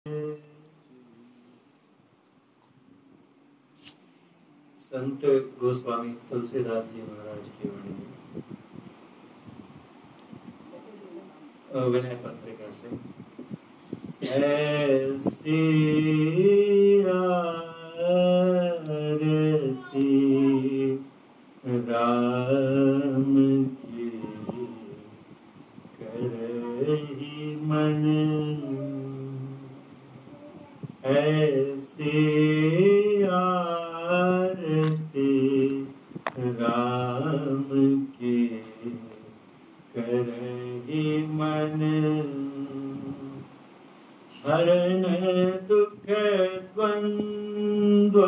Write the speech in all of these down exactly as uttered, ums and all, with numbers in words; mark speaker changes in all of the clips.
Speaker 1: संत गोस्वामी तुलसीदास जी महाराज की वाणी विनय पत्रिका से। ऐसी आरती राम की करहि मन, ऐसी आरती राम की करहि मन। हरण दुख द्वंद्व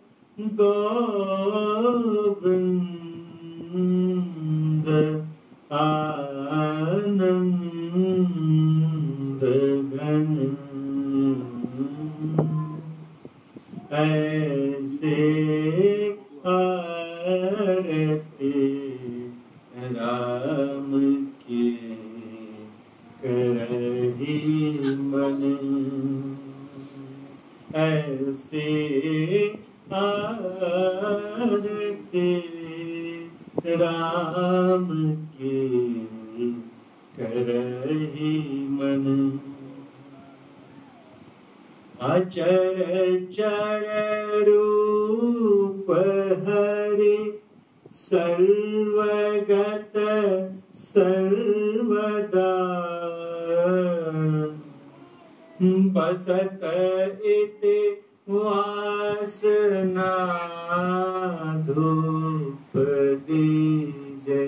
Speaker 1: गोविंद आनंद घन, ऐसे आरती राम की करहि मन, ऐसे आरती राम की करहि मन। अचर चर रूप हरि सर्वगत सर्वदा, बसत इति वासना धूप दीजे।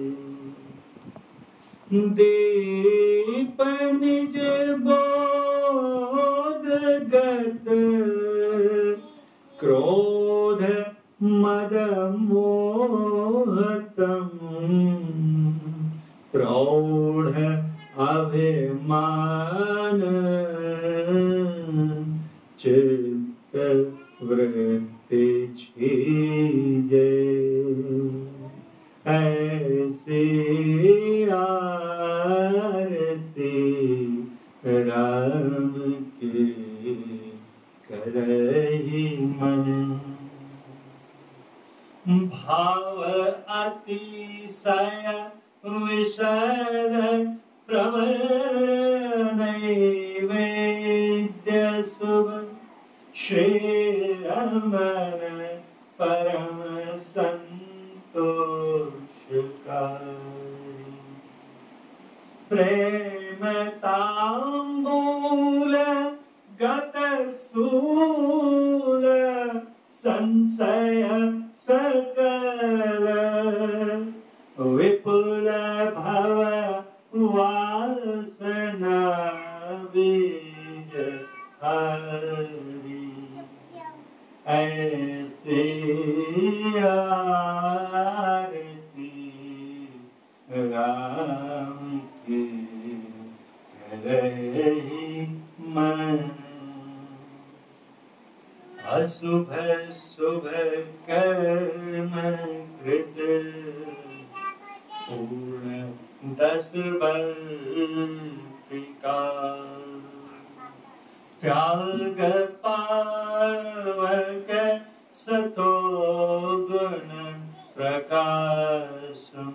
Speaker 1: दीप निज बोधगत क्रोध मद मोहतम, प्रौढ़ अभिमान चित्त वृत्ति छीजे। ऐसी आरती राम की करहि मन। भाव अतिशय विशद प्रवर नैवेद्य शुभ, श्री रमण परम संतोषकारी। प्रेम तांबूल गत स्थूल संशय सकल, विपुल भव वासना बीज हरि। ऐसी आरती राम की करहि मन। अशुभ शुभ कर्म कृत पूर्ण दस बल्तिका, त्याग पावक सतो गुण प्रकाशम,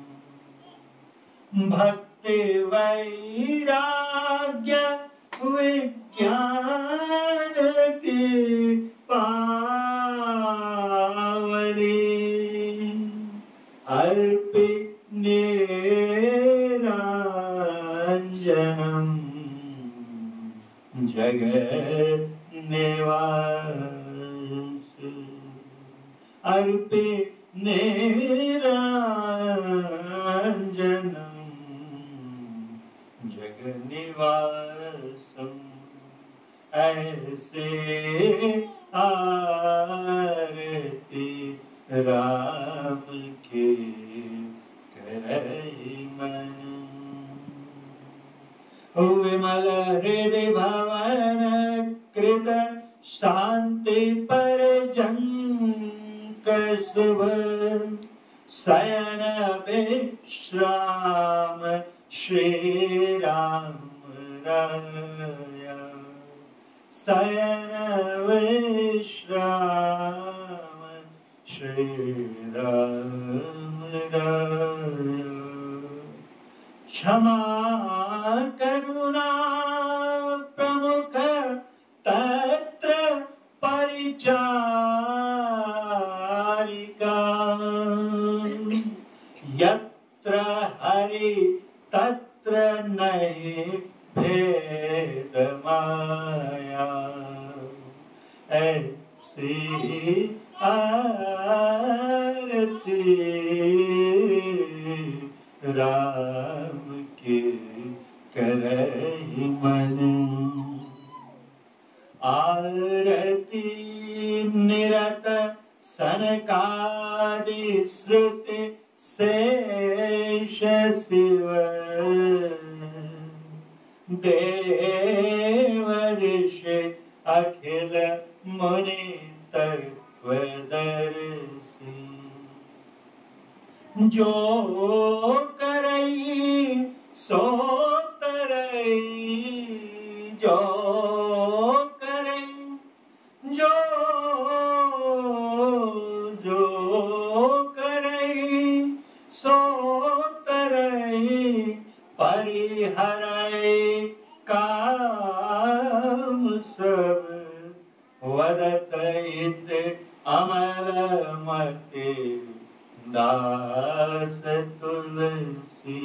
Speaker 1: भक्ति वैराग्य विज्ञान की पावनी, अर्पि निरंजनम जगत निवास, अर्पि निरंजनम जगत निवासम। ऐसे आरती राम के करहि मन। विमल हृदय भवन कृत शांति पर जंक शुभ, शयन विश्राम श्री राम राया। शयन विश्राम श्री राम राय। क्षमा करुणा प्रमुख तत्र परिचारिका। यत्र हरि तत्र नहीं भेद माया। ऐसी आरती राम के करहि मन। आरती निरत सनकादि श्रुति शेष शिव। देव ऋषि अखिल मुनि तत्वदर्शी। जो करई सो तरई। जो करई जो जो करई सो तरई। परिहरै काम सब वदत इत अमल मति। दास तुलसी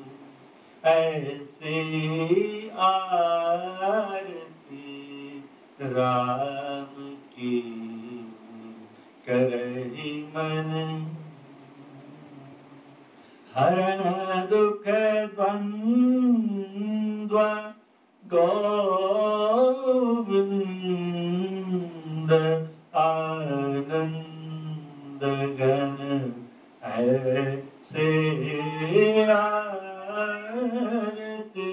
Speaker 1: ऐसी आरती राम की करहि मन। हरण दुख द्वंद्व गोविंद आनंद घन। ऐसे आरती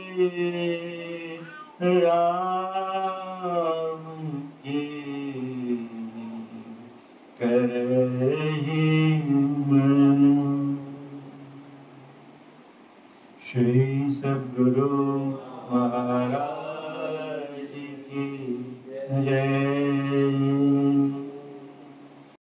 Speaker 1: राम की करहि मन। श्री सद्गुरु महाराज की जय।